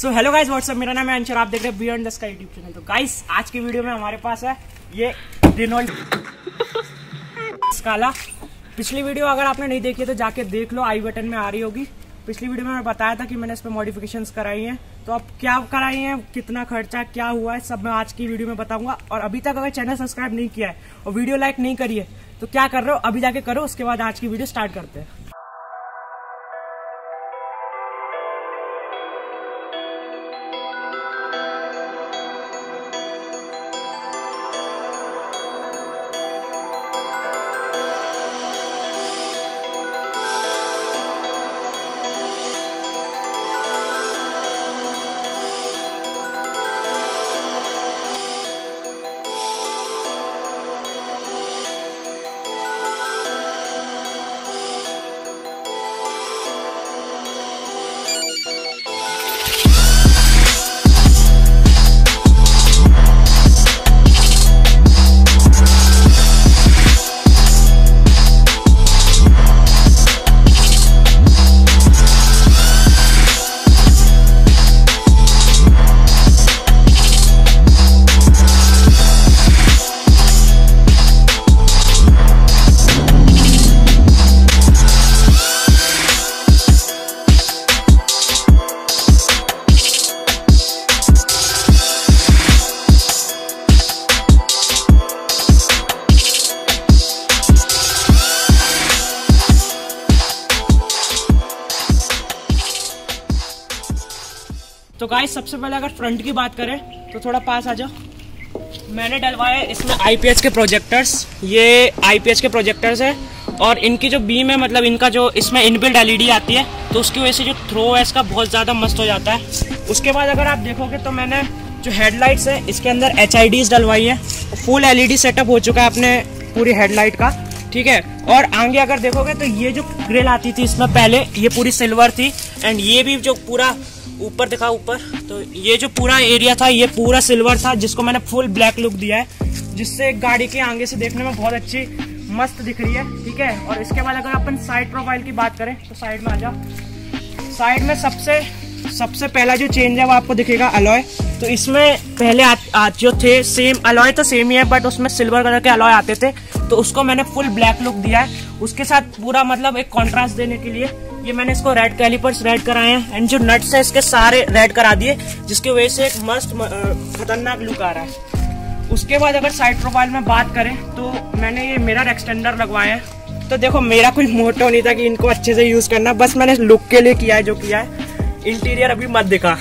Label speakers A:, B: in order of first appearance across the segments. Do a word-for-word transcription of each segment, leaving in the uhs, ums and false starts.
A: So hello guys what's up, मेरा नाम है अंशर, आप देख रहे हैं beyond the sky YouTube channel. तो गाइस आज की वीडियो में हमारे पास है ये रेनॉल्ट स्काला। पिछली वीडियो अगर आपने नहीं देखी तो जाके देख लो, आई बटन में आ रही होगी। पिछली वीडियो में मैं बताया था कि मैंने इस पर मॉडिफिकेशंस कराई हैं, तो अब क्या कराई हैं, कितना खर्चा क्या हुआ है, सब मैं आज की वीडियो में बताऊंगा। और अभी तक अगर चैनल सब्सक्राइब नहीं किया है और वीडियो लाइक नहीं करी है तो क्या कर रहे हो, अभी जाके करो। उसके बाद आज की वीडियो स्टार्ट करते हैं। तो गाइस सबसे पहले अगर फ्रंट की बात करें तो थोड़ा पास आ जाओ। मैंने डलवाए इसमें आईपीएच के प्रोजेक्टर्स, ये आईपीएच के प्रोजेक्टर्स है और इनकी जो बीम है, मतलब इनका जो इसमें इनबिल्ट एलईडी आती है, तो उसकी वजह से जो थ्रो है इसका बहुत ज़्यादा मस्त हो जाता है। उसके बाद अगर आप देखोगे तो मैंने जो हेडलाइट्स है इसके अंदर एच आई डीज डलवाई है, full L E D setup हो चुका है अपने पूरी हेडलाइट का, ठीक है। और आगे अगर देखोगे तो ये जो ग्रिल आती थी इसमें पहले, ये पूरी सिल्वर थी एंड ये भी जो पूरा ऊपर दिखा ऊपर, तो ये जो पूरा एरिया था ये पूरा सिल्वर था, जिसको मैंने फुल ब्लैक लुक दिया है, जिससे गाड़ी के आगे से देखने में बहुत अच्छी मस्त दिख रही है, ठीक है। और इसके बाद अगर अपन साइड प्रोफाइल की बात करें तो साइड में आ जाओ। साइड में सबसे सबसे पहला जो चेंज है वो आपको दिखेगा अलॉय। तो इसमें पहले आ, आ, जो थे सेम अलॉय तो सेम ही है, बट उसमें सिल्वर कलर के अलॉय आते थे, तो उसको मैंने फुल ब्लैक लुक दिया है। उसके साथ पूरा मतलब एक कॉन्ट्रास्ट देने के लिए ये मैंने इसको रेड कैलिपर्स रेड कराए हैं एंड जो नट्स है इसके सारे रेड करा दिए, जिसकी वजह से एक मस्त खतरनाक लुक आ रहा है। उसके बाद अगर साइड प्रोफाइल में बात करें तो मैंने ये मिरर एक्सटेंडर लगवाए हैं। तो देखो मेरा कोई मोटो नहीं था कि इनको अच्छे से यूज करना, बस मैंने लुक के लिए किया है जो किया है। इंटीरियर अभी मत दिखा।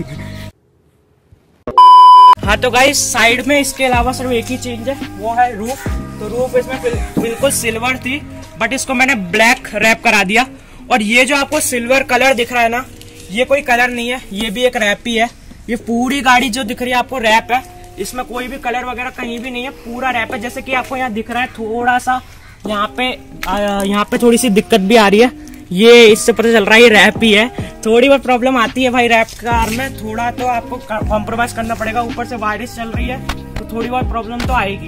A: हाँ तो गाइस साइड में इसके अलावा सिर्फ एक ही चेंज है, वो है रूफ। तो रूफ इसमें बिल्कुल सिल्वर थी, बट इसको मैंने ब्लैक रैप करा दिया। और ये जो आपको सिल्वर कलर दिख रहा है ना, ये कोई कलर नहीं है, ये भी एक रैप ही है। ये पूरी गाड़ी जो दिख रही है आपको रैप है, इसमें कोई भी कलर वगैरह कहीं भी नहीं है, पूरा रैप है। जैसे कि आपको यहाँ दिख रहा है थोड़ा सा यहाँ पे यहाँ पे थोड़ी सी दिक्कत भी आ रही है, ये इससे पता चल रहा है ये रैप ही है। थोड़ी बहुत प्रॉब्लम आती है भाई रैप कार में, थोड़ा तो आपको कॉम्प्रोमाइज करना पड़ेगा। ऊपर से वायरस चल रही है तो थोड़ी बहुत प्रॉब्लम तो आएगी।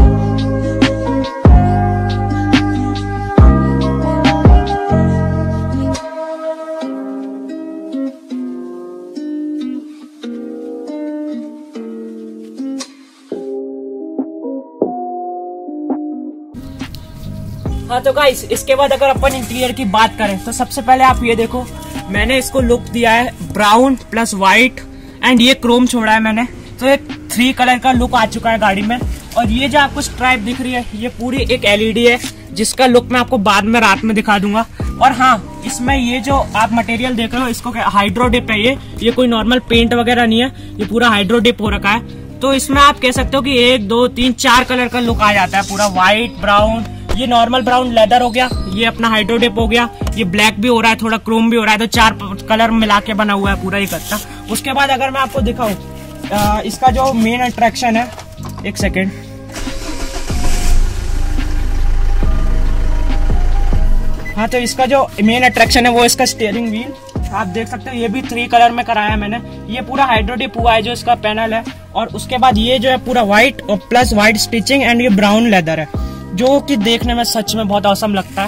A: हाँ तो गाइस इसके बाद अगर अपन इंटीरियर की बात करें तो सबसे पहले आप ये देखो, मैंने इसको लुक दिया है ब्राउन प्लस व्हाइट एंड ये क्रोम छोड़ा है मैंने, तो एक थ्री कलर का लुक आ चुका है गाड़ी में। और ये जो आपको स्ट्राइप दिख रही है ये पूरी एक एलईडी है, जिसका लुक मैं आपको बाद में रात में दिखा दूंगा। और हाँ इसमें ये जो आप मटेरियल देख रहे हो इसको हाइड्रो डिप है, ये ये कोई नॉर्मल पेंट वगैरह नहीं है, ये पूरा हाइड्रो डिप हो रखा है। तो इसमें आप कह सकते हो कि एक दो तीन चार कलर का लुक आ जाता है, पूरा व्हाइट ब्राउन, ये नॉर्मल ब्राउन लेदर हो गया, ये अपना हाइड्रोडिप हो गया, ये ब्लैक भी हो रहा है, थोड़ा क्रोम भी हो रहा है, तो चार कलर मिला के बना हुआ है पूरा इकट्ठा। उसके बाद अगर मैं आपको दिखाऊं इसका जो मेन अट्रैक्शन है, एक सेकेंड, हाँ तो इसका जो मेन अट्रैक्शन है वो इसका स्टीयरिंग व्हील। आप देख सकते हो ये भी थ्री कलर में कराया है मैंने। ये पूरा हाइड्रोडिप हुआ है जो इसका पैनल है, और उसके बाद ये जो है पूरा व्हाइट और प्लस व्हाइट स्टिचिंग एंड ये ब्राउन लेदर है, जो कि देखने में सच में बहुत औसम लगता है।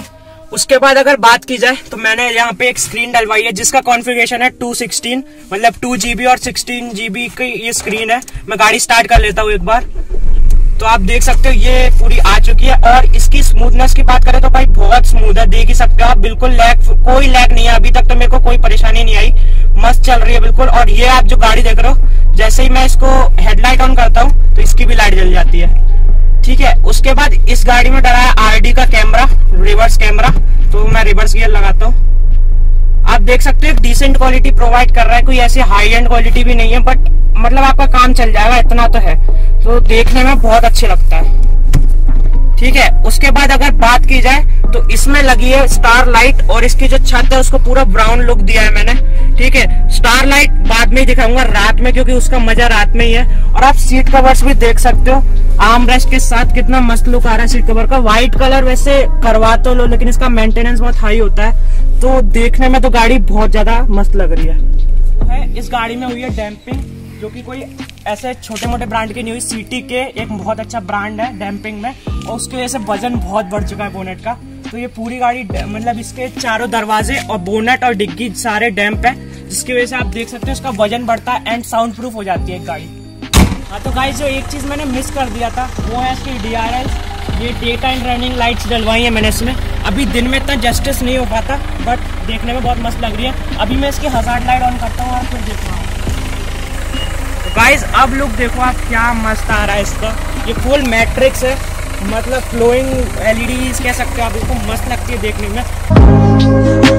A: उसके बाद अगर बात की जाए तो मैंने यहाँ पे एक स्क्रीन डलवाई है जिसका कॉन्फ़िगरेशन है टू सिक्सटीन, मतलब टू जीबी और सिक्सटीन जीबी की ये स्क्रीन है। मैं गाड़ी स्टार्ट कर लेता हूँ एक बार, तो आप देख सकते हो ये पूरी आ चुकी है। और इसकी स्मूथनेस की बात करें तो भाई बहुत स्मूथ है, देख ही सकते हो आप, बिल्कुल लैग, कोई लैग नहीं है। अभी तक तो मेरे को कोई परेशानी नहीं आई, मस्त चल रही है बिल्कुल। और ये आप जो गाड़ी देख रहे हो, जैसे ही मैं इसको हेडलाइट ऑन करता हूँ तो इसकी भी लाइट जल जाती है, ठीक है। उसके बाद इस गाड़ी में डला है आरडी का कैमरा, रिवर्स कैमरा, तो मैं रिवर्स गियर लगाता हूँ। आप देख सकते हो एक डिसेंट क्वालिटी प्रोवाइड कर रहा है, कोई ऐसी हाई एंड क्वालिटी भी नहीं है, बट मतलब आपका काम चल जाएगा, इतना तो है। तो देखने में बहुत अच्छे लगता है, ठीक है। उसके बाद अगर बात की जाए तो इसमें लगी है स्टार लाइट, और इसकी जो छत है उसको पूरा ब्राउन लुक दिया है मैंने, ठीक है। स्टार लाइट बाद में ही दिखाऊंगा रात में, क्योंकि उसका मजा रात में ही है। और आप सीट कवर्स भी देख सकते हो, आर्म रेस्ट के साथ कितना मस्त लुक आ रहा है सीट कवर का। व्हाइट कलर वैसे करवा तो लो, लेकिन इसका मेंटेनेंस बहुत हाई होता है, तो देखने में तो गाड़ी बहुत ज्यादा मस्त लग रही है। इस गाड़ी में हुई है डैम्पिंग, जो कि कोई ऐसे छोटे मोटे ब्रांड की नहीं हुई, सिटी के एक बहुत अच्छा ब्रांड है डैम्पिंग में, और उसकी वजह से वजन बहुत बढ़ चुका है बोनेट का। तो ये पूरी गाड़ी मतलब इसके चारों दरवाजे और बोनेट और डिग्गी सारे डैम्प है, जिसकी वजह से आप देख सकते हो इसका वजन बढ़ता है एंड साउंड प्रूफ हो जाती है गाड़ी। हाँ तो गाइस, जो एक चीज मैंने मिस कर दिया था वो है इसकी डी आर एल। ये डे टाइम रनिंग लाइट्स डलवाई है मैंने इसमें। अभी दिन में इतना जस्टिस नहीं हो पाता, बट देखने में बहुत मस्त लग रही है। अभी मैं इसकी हज़ार्ड लाइट ऑन करता हूँ और फिर देखता हूँ। तो गाइस अब लुक देखो आप, क्या मस्त आ रहा है इसका। ये फुल मैट्रिक्स है, मतलब फ्लोइंग एलईडी कह सकते हो आप इसको, मस्त लगती है देखने में।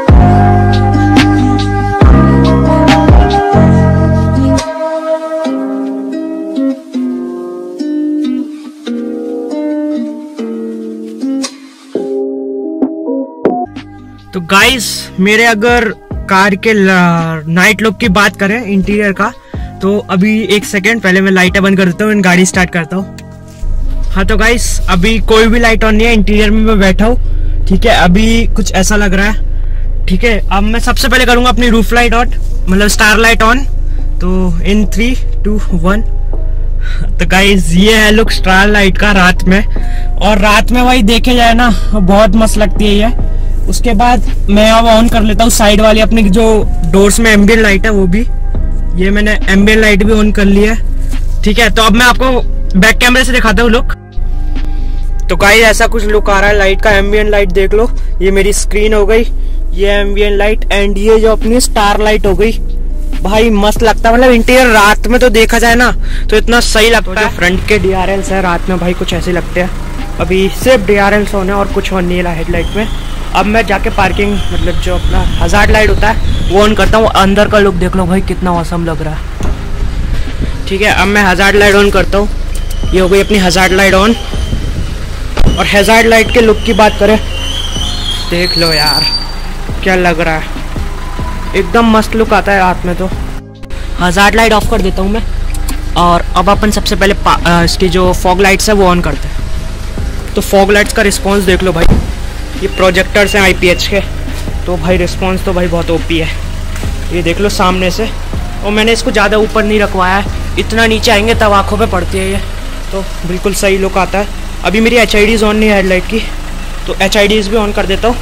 A: तो गाइस मेरे अगर कार के नाइट लुक की बात करें इंटीरियर का, तो अभी एक सेकेंड पहले मैं लाइटें बंद कर देता हूँ, गाड़ी स्टार्ट करता हूँ। हाँ तो गाइस अभी कोई भी लाइट ऑन नहीं है, इंटीरियर में मैं बैठा हूँ, ठीक है। अभी कुछ ऐसा लग रहा है, ठीक है। अब मैं सबसे पहले करूँगा अपनी रूफ लाइट ऑन, मतलब स्टार लाइट ऑन। तो इन थ्री टू वन। तो गाइस ये है लुक स्टार लाइट का रात में, और रात में वही देखे जाए ना बहुत मस्त लगती है ये। उसके बाद मैं अब ऑन कर लेता हूँ साइड वाली अपनी जो डोर्स में एम्बियंट लाइट है वो भी, ये मैंने एम्बियंट लाइट भी ऑन कर ली है, ठीक है। तो अब मैं आपको बैक कैमरे से दिखाता हूँ लुक। तो गाइस ऐसा कुछ लुक आ रहा है लाइट का, एम्बियंट लाइट देख लो। ये मेरी स्क्रीन हो गई, ये एम्बियंट लाइट, एंड ये जो अपनी स्टार लाइट हो गई। भाई मस्त लगता है, मतलब इंटीरियर रात में तो देखा जाए ना तो इतना सही लगता है। फ्रंट के डी आर एल्स है रात में भाई कुछ ऐसे लगते हैं। अभी सिर्फ डी आर एल्स होने और कुछ ऑन नहीं है हेडलाइट में। अब मैं जाके पार्किंग मतलब जो अपना हज़ार्ड लाइट होता है वो ऑन करता हूँ। अंदर का लुक देख लो भाई कितना औसम लग रहा है, ठीक है। अब मैं हज़ार्ड लाइट ऑन करता हूँ, ये हो गई अपनी हज़ार्ड लाइट ऑन। और हज़ार्ड लाइट के लुक की बात करें, देख लो यार क्या लग रहा है, एकदम मस्त लुक आता है रात में। तो हज़ार्ड लाइट ऑफ कर देता हूँ मैं, और अब अपन सबसे पहले इसकी जो फॉग लाइट्स है वो ऑन करते हैं। तो फॉग लाइट्स का रिस्पॉन्स देख लो भाई, ये प्रोजेक्टर्स हैं आई पी एच के, तो भाई रिस्पॉन्स तो भाई बहुत ओपी है, ये देख लो सामने से। और मैंने इसको ज़्यादा ऊपर नहीं रखवाया है, इतना नीचे आएंगे तब आँखों पे पड़ती है ये, तो बिल्कुल सही लुक आता है। अभी मेरी एच आई डीज़ ऑन नहीं है हेडलाइट की, तो एच आई डीज़ भी ऑन कर देता हूँ।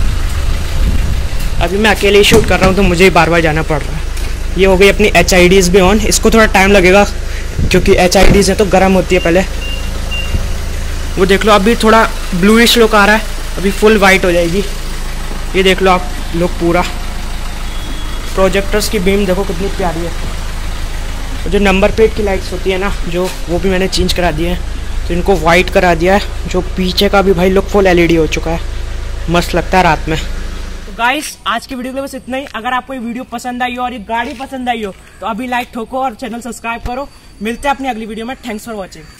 A: अभी मैं अकेले ही शूट कर रहा हूँ तो मुझे ही बार बार जाना पड़ रहा है। ये हो गई अपनी एच आई डीज़ भी ऑन, इसको थोड़ा टाइम लगेगा क्योंकि एच आई डीज़ है तो गर्म होती है पहले। वो देख लो अभी थोड़ा ब्लूइश लुक आ रहा है, अभी फुल वाइट हो जाएगी। ये देख लो आप लुक पूरा, प्रोजेक्टर्स की बीम देखो कितनी प्यारी है। जो नंबर प्लेट की लाइट्स होती है ना जो, वो भी मैंने चेंज करा दिए हैं, तो इनको वाइट करा दिया है। जो पीछे का भी भाई look full L E D हो चुका है, मस्त लगता है रात में। तो गाइस आज की वीडियो के लिए बस इतना ही। अगर आपको ये वीडियो पसंद आई हो और ये गाड़ी पसंद आई हो तो अभी लाइक ठोको और चैनल सब्सक्राइब करो। मिलते हैं अपनी अगली वीडियो में। Thanks for watching.